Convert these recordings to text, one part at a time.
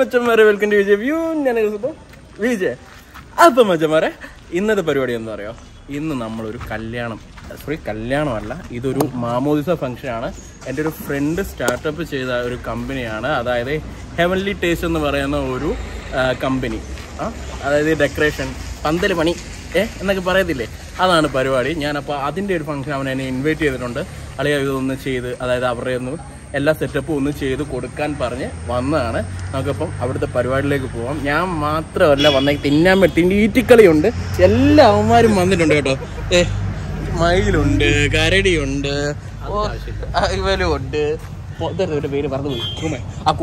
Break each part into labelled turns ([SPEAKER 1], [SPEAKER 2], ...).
[SPEAKER 1] മച്ചന്മാരെ welcome to Vijay view. ഞാൻ വിജയ്. അപ്പം മച്ചന്മാരെ ഇന്നത്തെ പരിപാടി എന്താ പറയുക, ഇന്ന് നമ്മളൊരു കല്യാണമല്ല, ഇതൊരു മാമോദിസ ഫംഗ്ഷനാണ്. എൻ്റെ ഒരു ഫ്രണ്ട് സ്റ്റാർട്ടപ്പ് ചെയ്ത ഒരു കമ്പനിയാണ്, അതായത് ഹെവൻലി ടേസ്റ്റ് എന്ന് പറയുന്ന ഒരു കമ്പനി. അതായത് ഡെക്കറേഷൻ, പന്തൽ പണി എന്നൊക്കെ പറയത്തില്ലേ, അതാണ് പരിപാടി. ഞാനപ്പോൾ അതിൻ്റെ ഒരു ഫംഗ്ഷൻ അവൻ എന്നെ ഇൻവൈറ്റ് ചെയ്തിട്ടുണ്ട്. അല്ലെങ്കിൽ ഇതൊന്ന് ചെയ്ത്, അതായത് അവരുടെ ഒന്ന് എല്ലാ സെറ്റപ്പും ഒന്ന് ചെയ്ത് കൊടുക്കാൻ പറഞ്ഞ് വന്നതാണ്. നമുക്കിപ്പം അവിടുത്തെ പരിപാടിയിലേക്ക് പോവാം. ഞാൻ മാത്രമല്ല വന്നേക്ക്, തിന്നാൻ പറ്റി ഈറ്റിക്കളിയുണ്ട്, എല്ലാ അവന്മാരും വന്നിട്ടുണ്ട് കേട്ടോ. മയിലുണ്ട്, കരടിയുണ്ട്, ഇവലുണ്ട്, പേര് പറഞ്ഞുപോയി,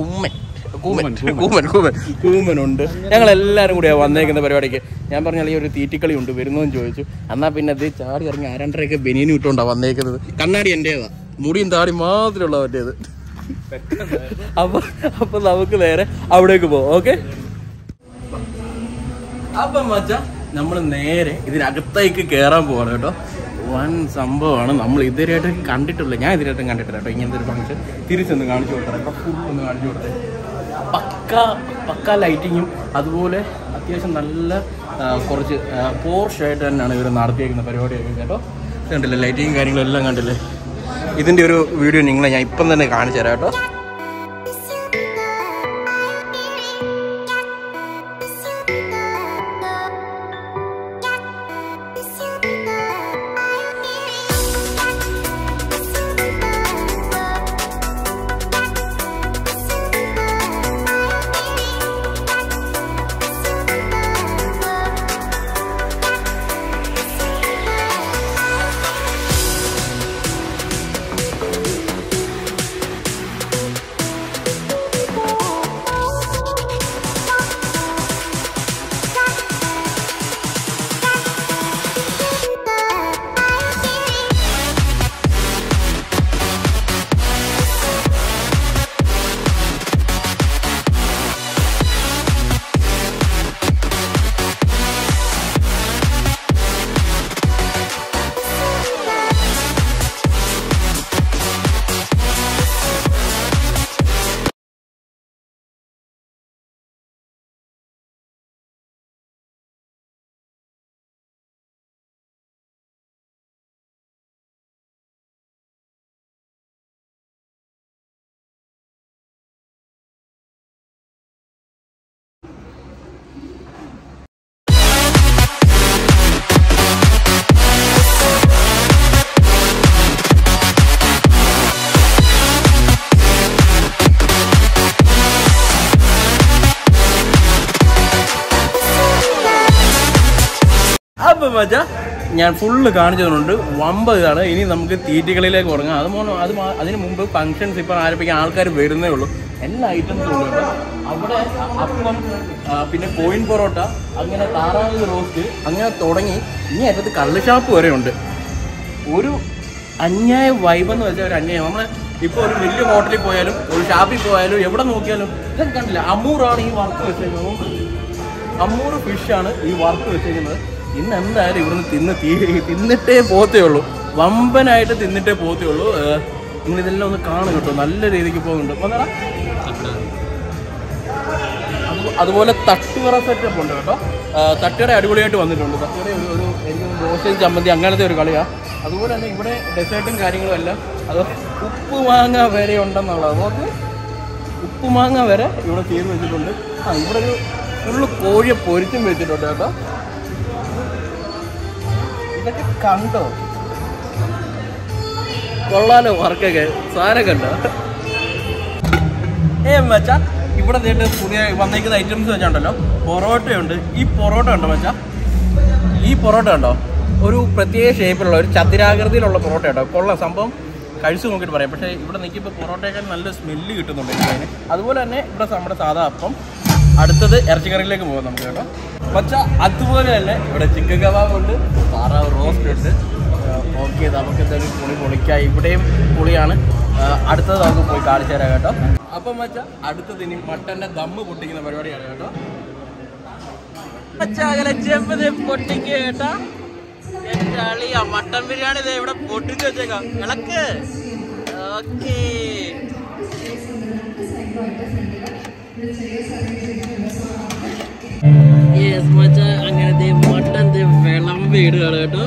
[SPEAKER 1] കൂമനുണ്ട്. ഞങ്ങളെല്ലാവരും കൂടിയാണ് വന്നേക്കുന്ന പരിപാടിക്ക്. ഞാൻ പറഞ്ഞാൽ ഈ ഒരു തീറ്റിക്കളി ഉണ്ട്, വരുന്നതെന്ന് ചോദിച്ചു. എന്നാൽ പിന്നെ അത് ചാടി ഇറങ്ങി 2.5 ബനിയനും ഇട്ടുകൊണ്ടാണ് വന്നേക്കുന്നത്. കണ്ണാടി എൻ്റേതാ, മുടിയും താടി മാത്രമുള്ള മറ്റേത്. അപ്പൊ നമുക്ക് നേരെ അവിടേക്ക് പോവാം. ഓക്കെ, അപ്പം മച്ചാ നമ്മൾ നേരെ ഇതിനകത്തേക്ക് കയറാൻ പോവാണ് കേട്ടോ. വൻ സംഭവമാണ്, നമ്മൾ ഇതുവരെയായിട്ട് കണ്ടിട്ടില്ല. ഞാൻ ഇതിനായിട്ടും കണ്ടിട്ടില്ല കേട്ടോ ഇങ്ങനത്തെ ഒരു ഫംഗ്ഷൻ. തിരിച്ചൊന്ന് കാണിച്ചു കൊടുത്തേ, ഫുൾ ഒന്ന് കാണിച്ചു കൊടുത്തേ. പക്ക ലൈറ്റിങ്ങും അതുപോലെ അത്യാവശ്യം നല്ല കുറച്ച് പോർഷായിട്ട് തന്നെയാണ് ഇവർ നടത്തിയേക്കുന്ന പരിപാടിയൊക്കെ കേട്ടോ. കണ്ടില്ലേ, ലൈറ്റിങ്ങും കാര്യങ്ങളും എല്ലാം കണ്ടില്ലേ. ഇതിൻ്റെ ഒരു വീഡിയോ നിങ്ങളെ ഞാൻ ഇപ്പം തന്നെ കാണിച്ചു തരാം കേട്ടോ. മച്ചാ ഞാൻ ഫുള്ള് കാണിച്ചതുകൊണ്ട് ഇതാണ്. ഇനി നമുക്ക് തീറ്റികളിലേക്ക് ഉറങ്ങാം. അതിന് മുമ്പ് ഫംഗ്ഷൻസ് ഇപ്പം ആരംഭിക്കാൻ ആൾക്കാർ വരുന്നേ ഉള്ളൂ. എല്ലാ ഐറ്റംസും ഉണ്ട് അവിടെ. അപ്പം പിന്നെ കോയിൻ പൊറോട്ട, അങ്ങനെ താറാവ് റോസ്റ്റ്, അങ്ങനെ തുടങ്ങി ഇനി അറ്റത്ത് കള്ളുഷാപ്പ് വരെ ഉണ്ട്. ഒരു അന്യായ വൈബെന്ന് വെച്ചാൽ ഒരു അന്യായം. നമ്മൾ ഇപ്പോൾ ഒരു വലിയ ഹോട്ടലിൽ പോയാലും ഒരു ഷാപ്പിൽ പോയാലും എവിടെ നോക്കിയാലും ഇതൊക്കെ കണ്ടില്ല. അമൂറാണ് ഈ വർക്ക് വെച്ചേക്കുന്നത്, അമൂർ ഫിഷാണ് ഈ വർക്ക് വെച്ചേക്കുന്നത്. ഇന്ന് എന്തായാലും ഇവിടുന്ന് തിന്നിട്ടേ പോത്തേ ഉള്ളൂ, വമ്പനായിട്ട് തിന്നിട്ടേ പോത്തേ ഉള്ളൂ. ഇന്ന് ഇതെല്ലാം ഒന്ന് കാണും കേട്ടോ, നല്ല രീതിക്ക് പോകുന്നുണ്ട്. അതുപോലെ തട്ടുകറ സെറ്റപ്പ് ഉണ്ട് കേട്ടോ. തട്ടുകട അടിപൊളിയായിട്ട് വന്നിട്ടുണ്ട്. തട്ടുകട ഒരു എനിക്ക് ദോശയും ചമ്മന്തി അങ്ങനത്തെ ഒരു കളിയാണ്. അതുപോലെ തന്നെ ഇവിടെ ഡെസേർട്ടും കാര്യങ്ങളും എല്ലാം, അത് ഉപ്പുമാങ്ങ വരെ ഉണ്ടെന്നുള്ളത്. നമുക്ക് ഉപ്പുമാങ്ങ വരെ ഇവിടെ ചെയ്ത് വെച്ചിട്ടുണ്ട്. ഇവിടെ ഒരു ഫുള്ള് കോഴിയെ പൊരിച്ചും വെച്ചിട്ടുണ്ട് കേട്ടോ. ഇതൊക്കെ കണ്ടോ, കൊള്ളാലോ വർക്കൊക്കെ, സാധനം കണ്ടോ. മച്ചാ ഇവിടെ പുതിയ വന്നേക്കുന്ന ഐറ്റംസ് വെച്ചാണ്ടല്ലോ, പൊറോട്ടയുണ്ട്. ഈ പൊറോട്ട ഉണ്ടോ മച്ചാ, ഈ പൊറോട്ട ഉണ്ടോ, ഒരു പ്രത്യേക ഷേപ്പിലുള്ള ഒരു ചതുരാകൃതിയിലുള്ള പൊറോട്ട കേട്ടോ. കൊള്ളാം സംഭവം, കഴിച്ചു നോക്കിയിട്ട് പറയാം. പക്ഷേ ഇവിടെ നിൽക്കുമ്പോൾ പൊറോട്ടയൊക്കെ നല്ല സ്മെല്ല് കിട്ടുന്നുണ്ട് അതിന്. അതുപോലെ തന്നെ ഇവിടെ നമ്മുടെ സാധാ അപ്പം. അടുത്തത് ഇറച്ചിക്കറിയിലേക്ക് പോകാം നമുക്ക് കേട്ടോ. പക്ഷേ അതുപോലെ തന്നെ ഇവിടെ ചിക്കൻ കബാബുണ്ട്, താറാവ് റോസ്റ്റ് ഉണ്ട്. ഓക്കെ, നമുക്ക് എന്തായാലും പൊളിക്കാം. ഇവിടെയും പൊളിയാണ്. അടുത്തത് നമുക്ക് പോയി കാണിച്ചു തരാം കേട്ടോ. അപ്പം മച്ചാ അടുത്തത് ഇനി മട്ടൻ്റെ ദമ്മ് പൊട്ടിക്കുന്ന പരിപാടിയാണ് കേട്ടോ. പൊട്ടിക്കുക കേട്ടാ, എന്റെ അളിയാ മട്ടൻ ബിരിയാണി ഇതേ ഇവിടെ പൊട്ടിച്ച് വെച്ചേക്കാം. ഇളക്ക്. ഓക്കേ, അങ്ങനത്തെ മട്ടന്റെ വിളമ്പ് ഇടുകയാണ് കേട്ടോ.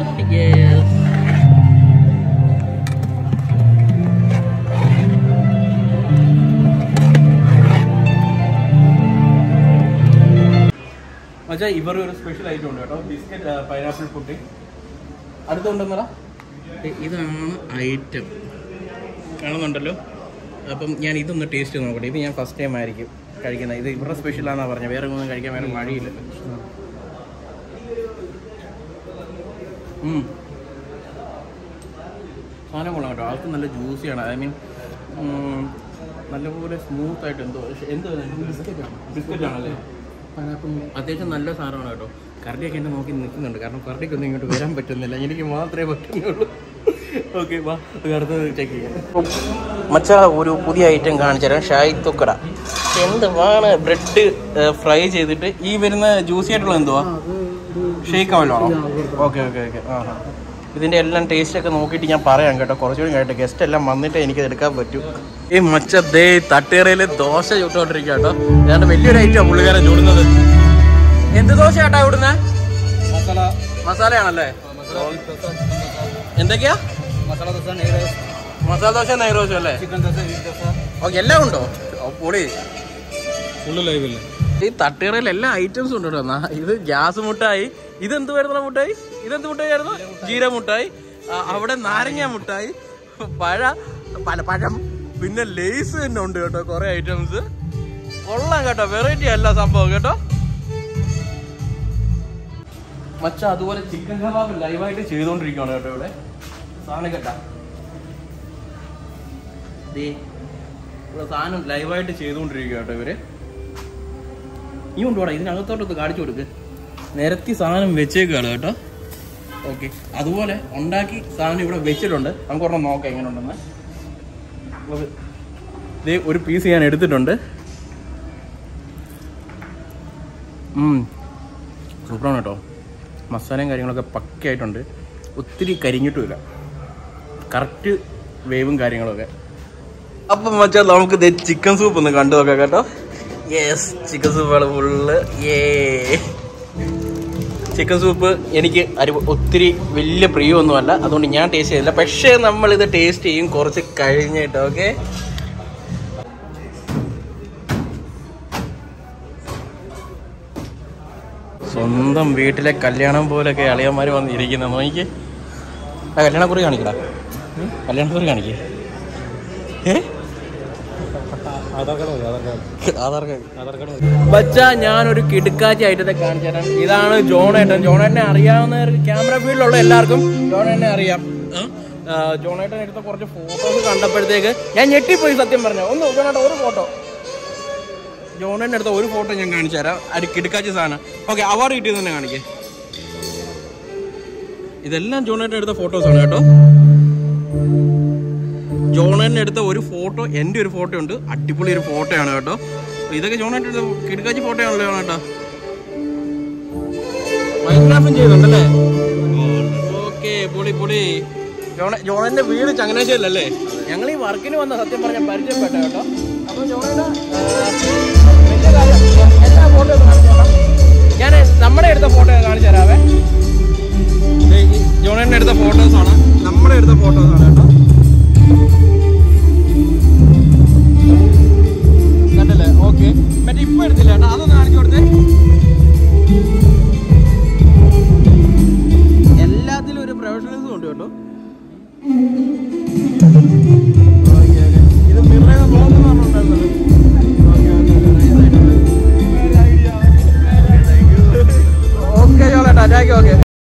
[SPEAKER 1] മച്ചാ ഇവർ ഒരു സ്പെഷ്യൽ ഐറ്റം ഉണ്ട് കേട്ടോ, ബിസ്ക്കറ്റ് പൈനാപ്പിൾ പുഡിംഗ്. അടുത്തുണ്ടെന്നടാ, ഇതാണ് ഐറ്റം കാണുന്നുണ്ടല്ലോ. അപ്പം ഞാൻ ഇതൊന്ന് ടേസ്റ്റ് നോക്കട്ടെ. ഇത് ഞാൻ ഫസ്റ്റ് ടൈം ആയിരിക്കും കഴിക്കുന്നത്. ഇത് ഇവരുടെ സ്പെഷ്യലാണെന്നാണ് പറഞ്ഞത്, വേറെ ഒന്നും കഴിക്കാൻ വേറെ വഴിയില്ല. സാധനം കൊള്ളാം കേട്ടോ. ആൾക്ക് നല്ല ജ്യൂസിയാണ്, ഐ മീൻ നല്ലപോലെ സ്മൂത്ത് ആയിട്ട് എന്തോ ബിസ്ക്കറ്റാണല്ലേ, അത്യാവശ്യം നല്ല സാധനമാണ് കേട്ടോ. കറടിയൊക്കെ എന്നെ നോക്കി നിൽക്കുന്നുണ്ട്, കാരണം കറടിക്കൊന്നും ഇങ്ങോട്ട് വരാൻ പറ്റുന്നില്ല, എനിക്ക് മാത്രമേ പറ്റുന്നുള്ളൂ. ഓക്കെ, വാ അടുത്തത് ചെക്ക് ചെയ്യാം. മച്ചാ ഒരു പുതിയ ഐറ്റം കാണിച്ചു തരാം, ഷായ് തുക്കട. എന്തുവാണ് ബ്രെഡ് ഫ്രൈ ചെയ്തിട്ട് ഈ വരുന്ന ജ്യൂസി ആയിട്ടുള്ള എന്തുവാ, ഷേക്ക് ആവല്ലോ? Okay okay okay. ഇതിൻ്റെ എല്ലാം ടേസ്റ്റൊക്കെ നോക്കിയിട്ട് ഞാൻ പറയാം കേട്ടോ, കുറച്ചുകൂടി കേട്ടോ. ഗസ്റ്റ് എല്ലാം വന്നിട്ട് എനിക്കത് എടുക്കാൻ പറ്റൂ. ഈ മച്ചേ തട്ടേറയിൽ ദോശ ചുട്ടോണ്ടിരിക്കുക കേട്ടോ. ഏതാണ്ട് വലിയൊരു ഐറ്റമാണ് പുള്ളിക്കാരൻ ചൂടുന്നത്. എന്ത് ദോശ കേട്ടോ ഇവിടുന്ന്? മസാലയാണല്ലേ? എന്തൊക്കെയാ? മസാല ദോശ, നെയ് റോസ് അല്ലേ? ഓക്കെ, എല്ലാം ഉണ്ടോ? പൊളി. ഈ തട്ടേറയിൽ എല്ലാ ഐറ്റംസും ഉണ്ട് കേട്ടോ. ഇത് ഗ്യാസ് മുട്ടായി, ഇതെന്ത് വരുന്ന മുട്ടായി, ഇതെന്ത് മുട്ടായി ആയിരുന്നു? ജീര മുട്ടായി, അവിടെ നാരങ്ങ മുട്ടായി, പഴം, പിന്നെ ലേസ് തന്നെ ഉണ്ട് കേട്ടോ. കുറെ ഐറ്റംസ് കൊള്ളാം കേട്ടോ, വെറൈറ്റി അല്ല സംഭവം കേട്ടോ മച്ച. അതുപോലെ ചിക്കൻ കബാബ് ലൈവായിട്ട് ചെയ്തുകൊണ്ടിരിക്കുകയാണ് കേട്ടോ ഇവിടെ. സാധനം കേട്ടാ, സാധനം ലൈവായിട്ട് ചെയ്തുകൊണ്ടിരിക്കുക കേട്ടോ ഇവര്. ഈ കൊണ്ടുപോടാ, ഇതിനകത്തോട്ടൊന്ന് കാണിച്ചു കൊടുക്ക്. നിരത്തി സാധനം വെച്ചേക്കാണ് കേട്ടോ. ഓക്കെ, അതുപോലെ ഉണ്ടാക്കി സാധനം ഇവിടെ വെച്ചിട്ടുണ്ട്. നമുക്ക് ഒരെണ്ണം നോക്കാം എങ്ങനെ ഉണ്ടെന്ന്. ഇത് ഒരു പീസ് ഞാൻ എടുത്തിട്ടുണ്ട്. സൂപ്പറാണ് കേട്ടോ. മസാലയും കാര്യങ്ങളൊക്കെ പക്കയായിട്ടുണ്ട്, ഒത്തിരി കരിഞ്ഞിട്ടുമില്ല, കറക്റ്റ് വേവും കാര്യങ്ങളൊക്കെ. അപ്പം മച്ചാ നമുക്ക് ഇത് ചിക്കൻ സൂപ്പ് ഒന്ന് കണ്ടു നോക്കാം കേട്ടോ. യെസ്, ചിക്കൻ സൂപ്പാണ് ഫുള്ള്. ചിക്കൻ സൂപ്പ് എനിക്ക് ഒത്തിരി വലിയ പ്രിയമൊന്നുമല്ല, അതുകൊണ്ട് ഞാൻ ടേസ്റ്റ് ചെയ്തില്ല. പക്ഷേ നമ്മളിത് ടേസ്റ്റ് ചെയ്യും കുറച്ച് കഴിഞ്ഞിട്ട്. ഓക്കെ, സ്വന്തം വീട്ടിലെ കല്യാണം പോലൊക്കെ അളിയന്മാർ വന്നിരിക്കുന്നത് നോക്കി. ആ കല്യാണക്കുറി കാണിക്കടാ, കല്യാണക്കുറി കാണിക്കേ. ബച്ചാ ഞാനൊരു കിടുക്കാച്ചി ഐറ്റത്തെ കാണിച്ചു തരാം. ഇതാണ് ജോണേട്ടൻ. ജോണേട്ടനെ അറിയാവുന്ന ക്യാമറ ഫീൽഡിലുള്ള എല്ലാവർക്കും ജോണേട്ടനെ അറിയാം. ജോണേട്ടൻ എടുത്ത കുറച്ച് ഫോട്ടോസ് കണ്ടപ്പോഴത്തേക്ക് ഞാൻ ഞെട്ടിപ്പോയി, സത്യം പറഞ്ഞ. ഒന്ന് ജോണേട്ടൻ ഒരു ഫോട്ടോ, ജോണേട്ടൻ എടുത്ത ഒരു ഫോട്ടോ ഞാൻ കാണിച്ചു തരാം. അത് കിടുക്കാച്ചി സാധനം. ഓക്കെ, അവാർഡ് കിട്ടിയത് തന്നെ കാണിക്കേ. ഇതെല്ലാം ജോണേട്ടൻ എടുത്ത ഫോട്ടോസാണ് കേട്ടോ. ജോണേട്ടൻ എടുത്ത ഒരു ഫോട്ടോ, എൻ്റെ ഒരു ഫോട്ടോ ഉണ്ട്, അടിപൊളി ഒരു ഫോട്ടോയാണ് കേട്ടോ. ഇതൊക്കെ ജോണേട്ടൻ എടുത്ത കിടുക്കാച്ചി ഫോട്ടോ ആണല്ലോ ജോണേട്ടാ. മൈൻക്രാഫ്റ്റും ചെയ്യുന്നുണ്ടല്ലേ? ഓക്കെ, പൊളി പൊളി. ജോണേട്ടൻ്റെ വീട് ചങ്ങനാശ്ശേരിയല്ലേ? ഞങ്ങൾ ഈ വർക്കിന് വന്ന സത്യം പറഞ്ഞ പരിചയപ്പെട്ട കേട്ടോ. അപ്പോൾ ജോണേട്ട വലിയ കാര്യം, എല്ലാ ഫോട്ടോയും കാണിച്ചു തരാം. ഞാൻ നമ്മുടെ എടുത്ത ഫോട്ടോ കാണിച്ചു തരാവേ. ജോണേട്ടൻ എടുത്ത ഫോട്ടോസാണ്, നമ്മുടെ എടുത്ത ഫോട്ടോസാണ് കേട്ടോ. കണ്ടല്ലേ? ഓക്കെ, മറ്റേ ഇപ്പൊ എടുത്തില്ല കേട്ടോ, അതൊന്ന് കാണിച്ചു കൊടുത്തേ. എല്ലാത്തിലും ഒരു പ്രൊഫഷണലിസം ഉണ്ട് കേട്ടോ. ഇത് മിറ ബ്ലോഗ് പറഞ്ഞിട്ടുണ്ടായിരുന്നത്. ഓക്കെ ചോളേട്ടാ, thank you. Okay,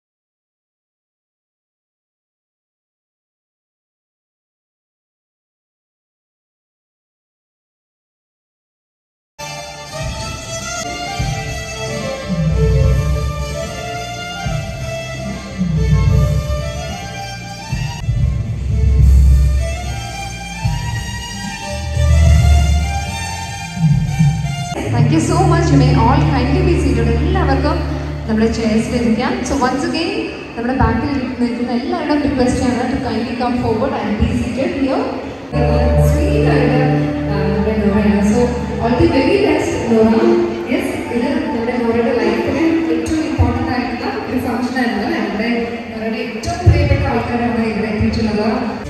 [SPEAKER 2] Thank you so much. You may all kindly be seated. എല്ലാവർക്കും നമ്മുടെ ചെയർസിലിരിക്കാം. So once again, നമ്മുടെ ബാക്കിൽ നിൽക്കുന്ന എല്ലാവരുടെയും റിക്വസ്റ്റ് ആണ് to kindly come forward and be seated here. Sweet ആയിട്ട് നോറയാണ്. So all the very best Nora. Yes, ഇത് നമ്മുടെ നോറയുടെ ലൈഫിലെ ഏറ്റവും ഇമ്പോർട്ടൻ്റ് ആയിട്ടുള്ള ഒരു ഫംഗ്ഷൻ ആയിരുന്നു. നമ്മുടെ നോറയുടെ ഏറ്റവും പ്രിയപ്പെട്ട ആൾക്കാരാണ് ഇവിടെ എത്തിയിട്ടുള്ളത്.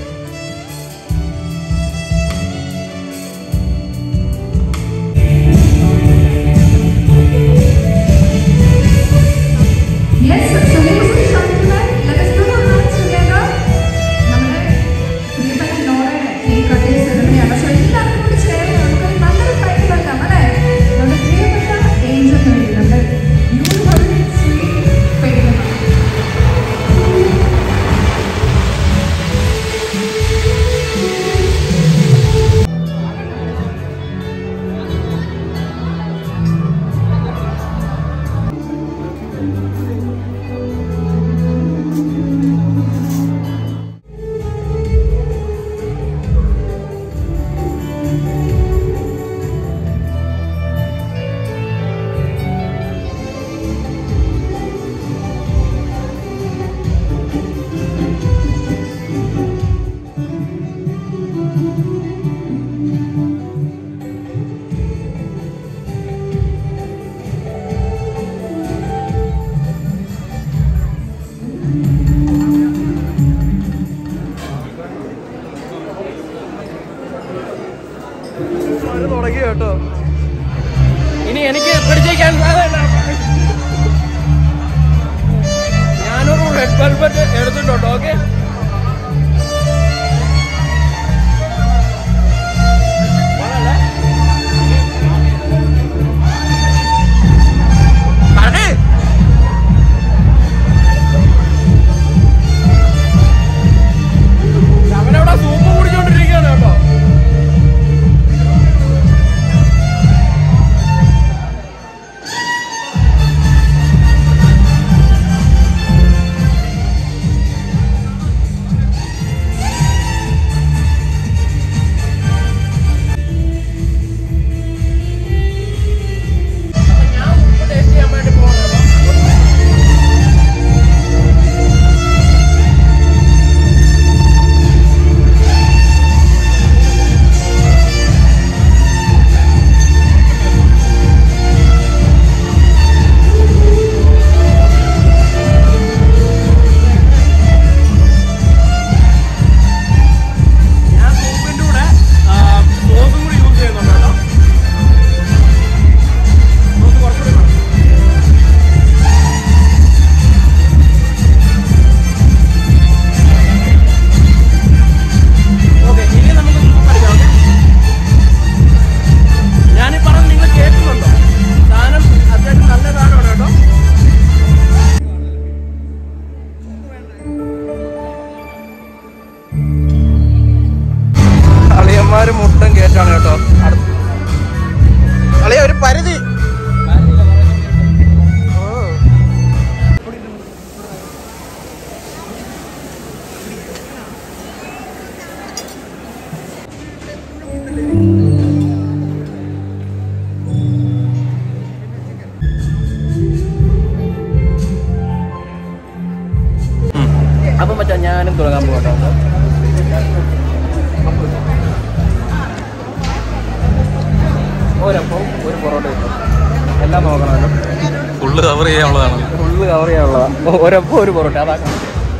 [SPEAKER 2] Yes, so ladies and gentlemen, let us put our hands together. നമ്മുടെ പ്രിയപ്പെട്ട നോറയുടെ കേക്ക് കട്ടിംഗ് സെറമണിയാണ്. സോ എല്ലാവരും കൂടി ചേർന്ന് നമുക്ക് നല്ലൊരു പ്രൈസ് നൽകാം അല്ലേ? നമ്മുടെ പ്രിയപ്പെട്ട ഏഞ്ചലിന് വേണ്ടി നമ്മുടെ ബ്യൂട്ടിഫുൾ സ്വീറ്റ് ഫേസ്.
[SPEAKER 1] തുടങ്ങി കേട്ടോ. ഇനി എനിക്ക് പിടിച്ചേക്കാൻ ഞാനൊരു റെഡ് വെൽവെറ്റ് എടുത്തിട്ടുണ്ട്. ഓക്കെ, അവനവിടെ സൂപ്പ് കുടിച്ചോണ്ടിരിക്കുകയാണ് കേട്ടോ. മുട്ടൻ കേറ്റാണ് കേട്ടോ. അളിയ ഒരു പരിധി. അപ്പം മച്ചാ ഞാനും തുടങ്ങാൻ പോകട്ടോ. ഒരപ്പം ഒരു പൊറോട്ട കിട്ടും. എല്ലാം നോക്കണമല്ലോ. Full cover ചെയ്യാനുള്ളതാണ്. ഒരപ്പം ഒരു പൊറോട്ട അതാക്കണം.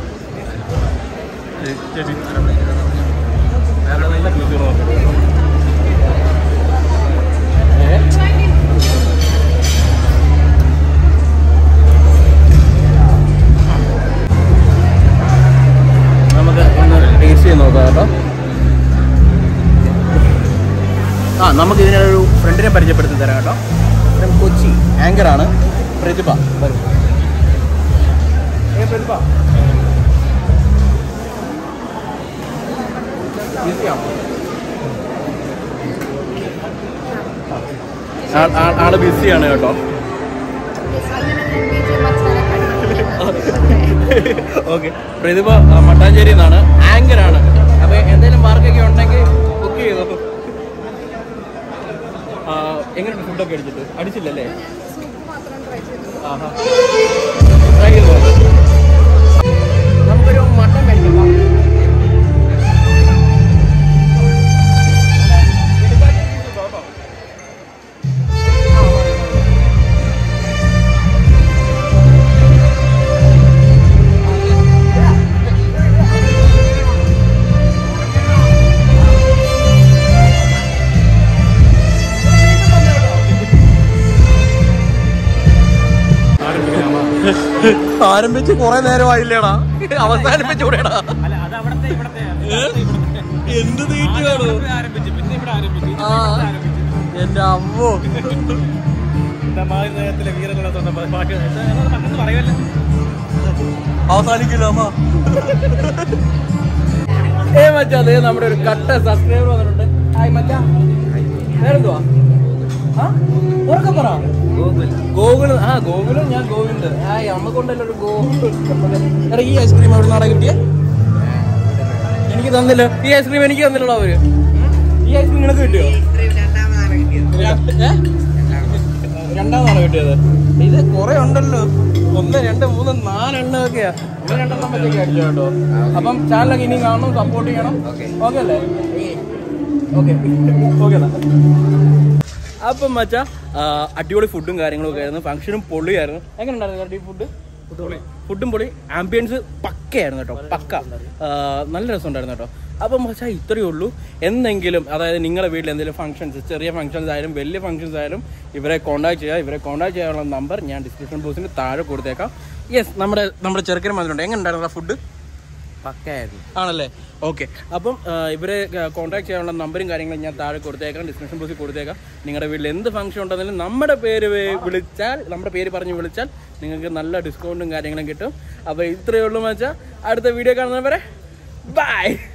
[SPEAKER 1] നമുക്ക് ഒന്ന് ടേസ്റ്റ് ചെയ്ത് നോക്കാം കേട്ടോ. നമുക്ക് ഇതിനൊരു ഫ്രണ്ടിനെ പരിചയപ്പെടുത്തി തരാം കേട്ടോ. കൊച്ചി ആങ്കറാണ് പ്രതിഭ. വരും പ്രതിഭ. ആള് ബിസിയാണ് കേട്ടോ. ഓക്കെ, പ്രതിഭ മട്ടാഞ്ചേരി നിന്നാണ്, ആങ്കറാണ്. അപ്പൊ എന്തെങ്കിലും മാർക്കൊക്കെ ഉണ്ടെങ്കിൽ ബുക്ക് ചെയ്തോ. എങ്ങനെയുണ്ട് ഫുഡൊക്കെ അടിച്ചിട്ട്? അടിച്ചില്ലല്ലേ? ട്രൈ ചെയ്തോ. നമുക്കൊരു മട്ടൻ കഴിക്കാം. ആരംഭിച്ച് കുറെ നേരമായില്ലേടാ, അവസാനിപ്പിച്ചൂടെടാ. എന്ത് തീറ്റാണ് എന്റെ അമ്മോ. അവസാനിക്കില്ല അമ്മ. മച്ചാ അതേ നമ്മുടെ ഒരു കട്ട സബ്സ്ക്രൈബർ വന്നിട്ടുണ്ട്. ഹായ് മച്ചാ, വേറെന്തുവാ? പറ. ഗോകുല്. ഗോകുലും ഞാൻ ഗോവിന്ദ്. ഹായ്, അമ്മ കൊണ്ടല്ലോ ഒരു എടാ ഈ ഐസ്ക്രീം എവിടെ നിന്നാണ് കിട്ടിയേ? എനിക്ക് തന്നില്ല ഈ ഐസ്ക്രീം, എനിക്ക് തന്നില്ലല്ലോ അവര്. ഈ ഐസ്ക്രീം നിനക്ക് കിട്ടിയോ? രണ്ടാമതാണ് കിട്ടിയത്. ഇത് കുറെ ഉണ്ടല്ലോ, 1 2 3 4 എണ്ണമൊക്കെയാ. 2 എണ്ണത്തേക്ക് അടിച്ചു കേട്ടോ. അപ്പം ചാനലൊക്കെ ഇനി കാണണം, സപ്പോർട്ട് ചെയ്യണം. ഓക്കെ അല്ലേ? Okay okay. അപ്പം മച്ചാ അടിപൊളി ഫുഡും കാര്യങ്ങളും ഒക്കെ ആയിരുന്നു. ഫംഗ്ഷനും പൊളിയായിരുന്നു. എങ്ങനെ ഉണ്ടായിരുന്നു ഫുഡ്? ഫുഡും പൊളി, ആംബിയൻസ് പക്കയായിരുന്നു കേട്ടോ, പക്ക. നല്ല രസമുണ്ടായിരുന്നു കേട്ടോ. അപ്പം മച്ചാ ഇത്രയേ ഉള്ളൂ. എന്തെങ്കിലും അതായത് നിങ്ങളുടെ വീട്ടിൽ എന്തെങ്കിലും ഫംഗ്ഷൻസ്, ചെറിയ ഫംഗ്ഷൻസ് ആയാലും വലിയ ഫംഗ്ഷൻസ് ആയാലും ഇവരെ കോൺടാക്ട് ചെയ്യുക. ഇവരെ കോൺടാക്ട് ചെയ്യാനുള്ള നമ്പർ ഞാൻ ഡിസ്ക്രിപ്ഷൻ ബോക്സിന് താഴെ കൊടുത്തേക്കാം. യെസ്, നമ്മുടെ ചെറുക്കനും വന്നിട്ടുണ്ട്. എങ്ങനെ ഉണ്ടായിരുന്നു ഫുഡ്? പക്കയായിരുന്നു ആണല്ലേ? ഓക്കെ. അപ്പം ഇവരെ കോൺടാക്ട് ചെയ്യാനുള്ള നമ്പറും കാര്യങ്ങളും ഞാൻ താഴെ കൊടുത്തേക്കാം, ഡിസ്ക്രിപ്ഷൻ ബോക്സിൽ കൊടുത്തേക്കാം. നിങ്ങളുടെ വീട്ടിൽ എന്ത് ഫംഗ്ഷൻ ഉണ്ടെങ്കിലും നമ്മുടെ പേര് പറഞ്ഞ് വിളിച്ചാൽ നിങ്ങൾക്ക് നല്ല ഡിസ്കൗണ്ടും കാര്യങ്ങളും കിട്ടും. അപ്പോൾ ഇത്രയേ ഉള്ളൂ മച്ചാ. അടുത്ത വീഡിയോ കാണുന്നവരെ ബൈ.